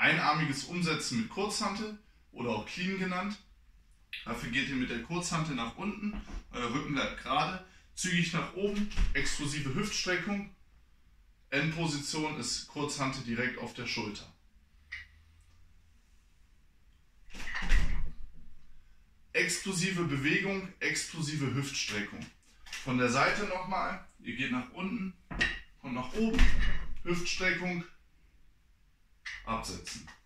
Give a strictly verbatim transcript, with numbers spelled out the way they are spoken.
Einarmiges Umsetzen mit Kurzhantel oder auch Clean genannt. Dafür geht ihr mit der Kurzhantel nach unten, euer Rücken bleibt gerade, zügig nach oben, explosive Hüftstreckung. Endposition ist Kurzhantel direkt auf der Schulter. Explosive Bewegung, explosive Hüftstreckung. Von der Seite nochmal, ihr geht nach unten und nach oben, Hüftstreckung, absetzen.